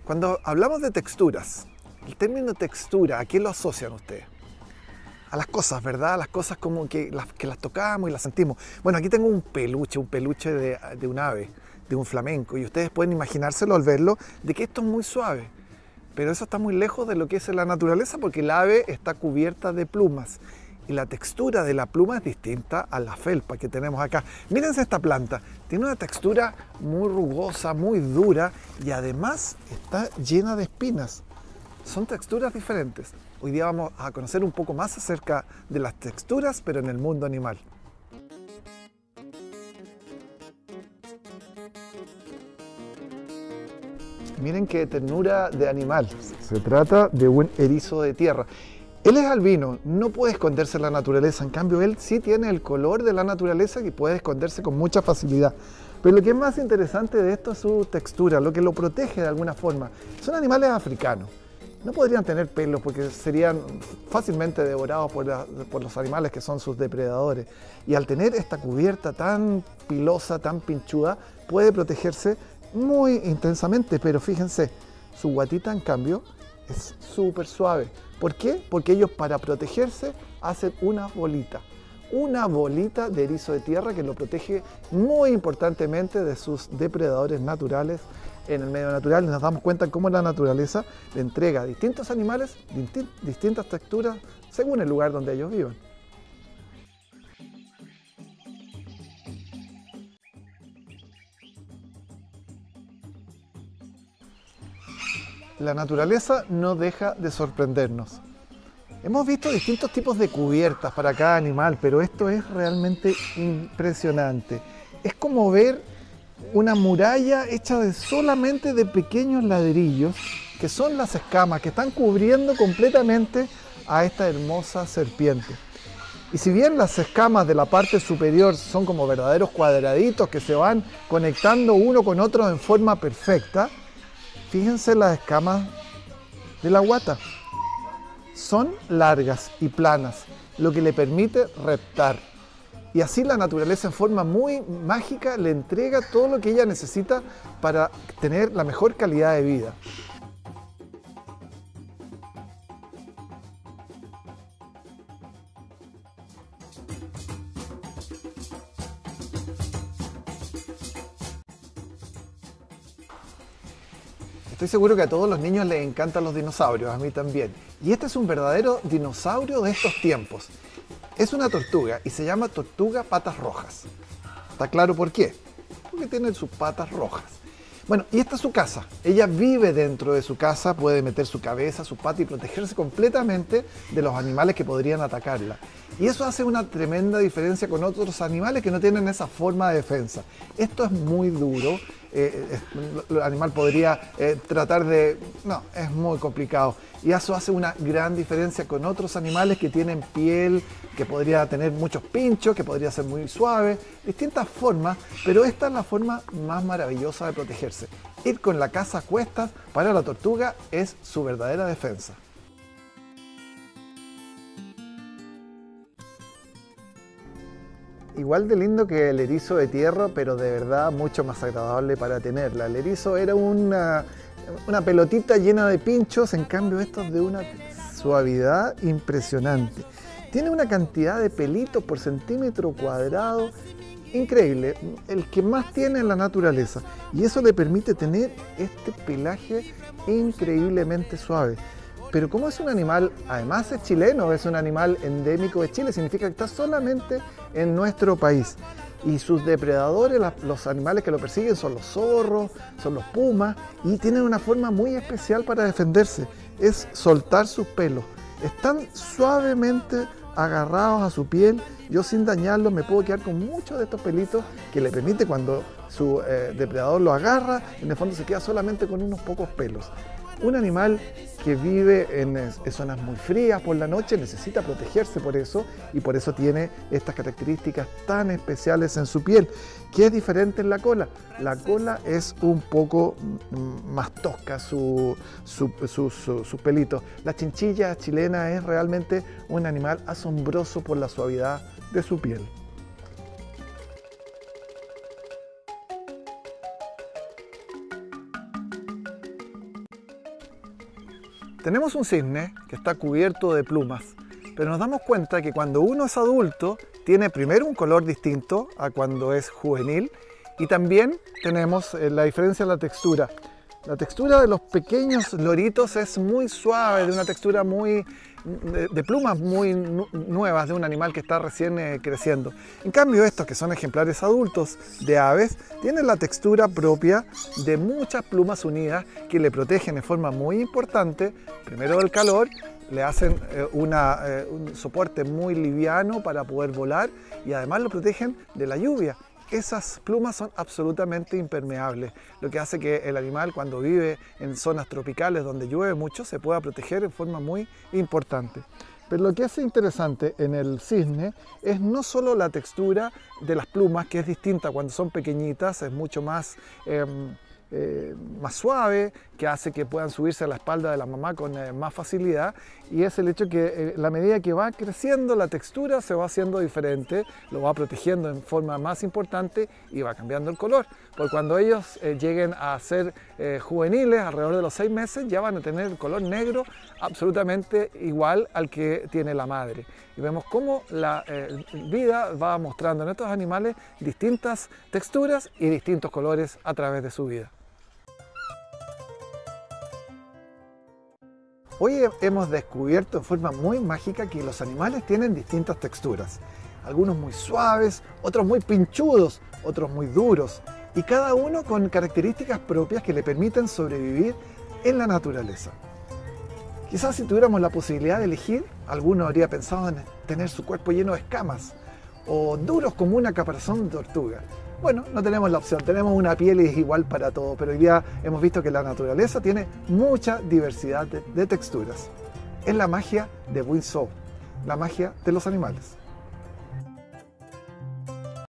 Cuando hablamos de texturas, el término textura, ¿a qué lo asocian ustedes? A las cosas, ¿verdad? A las cosas como que las tocamos y las sentimos. Bueno, aquí tengo un peluche de un ave, de un flamenco, y ustedes pueden imaginárselo al verlo, de que esto es muy suave. Pero eso está muy lejos de lo que es en la naturaleza, porque el ave está cubierta de plumas. Y la textura de la pluma es distinta a la felpa que tenemos acá. Mírense esta planta, tiene una textura muy rugosa, muy dura, y además está llena de espinas. Son texturas diferentes. Hoy día vamos a conocer un poco más acerca de las texturas, pero en el mundo animal. Miren qué ternura de animal. Se trata de un erizo de tierra. Él es albino, no puede esconderse en la naturaleza. En cambio, él sí tiene el color de la naturaleza y puede esconderse con mucha facilidad. Pero lo que es más interesante de esto es su textura, lo que lo protege de alguna forma. Son animales africanos. No podrían tener pelos porque serían fácilmente devorados por los animales que son sus depredadores. Y al tener esta cubierta tan pilosa, tan pinchuda, puede protegerse muy intensamente. Pero fíjense, su guatita en cambio es súper suave. ¿Por qué? Porque ellos para protegerse hacen una bolita de erizo de tierra que lo protege muy importantemente de sus depredadores naturales en el medio natural. Y nos damos cuenta cómo la naturaleza le entrega a distintos animales distintas texturas según el lugar donde ellos vivan. La naturaleza no deja de sorprendernos. Hemos visto distintos tipos de cubiertas para cada animal, pero esto es realmente impresionante. Es como ver una muralla hecha solamente de pequeños ladrillos, que son las escamas que están cubriendo completamente a esta hermosa serpiente. Y si bien las escamas de la parte superior son como verdaderos cuadraditos que se van conectando uno con otro en forma perfecta, fíjense las escamas de la guata. Son largas y planas, lo que le permite reptar. Y así la naturaleza en forma muy mágica le entrega todo lo que ella necesita para tener la mejor calidad de vida. Estoy seguro que a todos los niños les encantan los dinosaurios, a mí también. Y este es un verdadero dinosaurio de estos tiempos. Es una tortuga y se llama tortuga patas rojas. ¿Está claro por qué? Porque tiene sus patas rojas. Bueno, y esta es su casa. Ella vive dentro de su casa, puede meter su cabeza, su pata y protegerse completamente de los animales que podrían atacarla. Y eso hace una tremenda diferencia con otros animales que no tienen esa forma de defensa. Esto es muy duro. El animal podría tratar de... No, es muy complicado. Y eso hace una gran diferencia con otros animales que tienen piel, que podría tener muchos pinchos, que podría ser muy suave, distintas formas, pero esta es la forma más maravillosa de protegerse. Ir con la casa a cuestas para la tortuga es su verdadera defensa. Igual de lindo que el erizo de tierra, pero de verdad mucho más agradable para tenerla. El erizo era una pelotita llena de pinchos, en cambio esto es de una suavidad impresionante. Tiene una cantidad de pelitos por centímetro cuadrado increíble, el que más tiene en la naturaleza. Y eso le permite tener este pelaje increíblemente suave. Pero como es un animal, además es chileno, es un animal endémico de Chile, significa que está solamente en nuestro país. Y sus depredadores, los animales que lo persiguen son los zorros, son los pumas, y tienen una forma muy especial para defenderse, es soltar sus pelos. Están suavemente agarrados a su piel, yo sin dañarlos me puedo quedar con muchos de estos pelitos que le permite cuando su depredador lo agarra, en el fondo se queda solamente con unos pocos pelos. Un animal que vive en zonas muy frías por la noche necesita protegerse por eso y por eso tiene estas características tan especiales en su piel. ¿Qué es diferente en la cola? La cola es un poco más tosca, sus pelitos. La chinchilla chilena es realmente un animal asombroso por la suavidad de su piel. Tenemos un cisne que está cubierto de plumas, pero nos damos cuenta que cuando uno es adulto tiene primero un color distinto a cuando es juvenil y también tenemos la diferencia en la textura. La textura de los pequeños loritos es muy suave, de una textura de plumas muy nuevas de un animal que está recién creciendo. En cambio, estos que son ejemplares adultos de aves tienen la textura propia de muchas plumas unidas que le protegen de forma muy importante, primero del calor, le hacen un soporte muy liviano para poder volar y además lo protegen de la lluvia. Esas plumas son absolutamente impermeables, lo que hace que el animal, cuando vive en zonas tropicales donde llueve mucho, se pueda proteger en forma muy importante. Pero lo que es interesante en el cisne es no solo la textura de las plumas, que es distinta cuando son pequeñitas, es mucho más suave, que hace que puedan subirse a la espalda de la mamá con más facilidad, y es el hecho que la medida que va creciendo la textura se va haciendo diferente, lo va protegiendo en forma más importante y va cambiando el color, porque cuando ellos lleguen a ser juveniles, alrededor de los 6 meses, ya van a tener el color negro absolutamente igual al que tiene la madre. Y vemos cómo la vida va mostrando en estos animales distintas texturas y distintos colores a través de su vida. Hoy hemos descubierto de forma muy mágica que los animales tienen distintas texturas. Algunos muy suaves, otros muy pinchudos, otros muy duros. Y cada uno con características propias que le permiten sobrevivir en la naturaleza. Quizás si tuviéramos la posibilidad de elegir, alguno habría pensado en tener su cuerpo lleno de escamas o duros como una caparazón de tortuga. Bueno, no tenemos la opción, tenemos una piel igual para todo, pero hoy día hemos visto que la naturaleza tiene mucha diversidad de texturas. Es la magia de Winslow, la magia de los animales.